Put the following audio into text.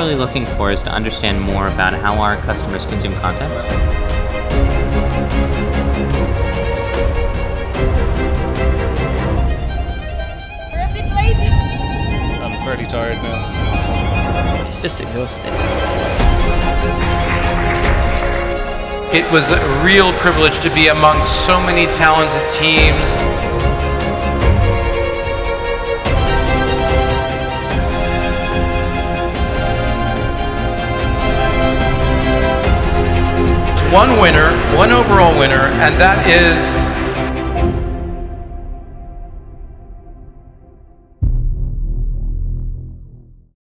really looking for is to understand more about how our customers consume content. We're a bit lazy. I'm fairly tired now. It's just exhausting. It was a real privilege to be among so many talented teams. One winner, one overall winner, and that is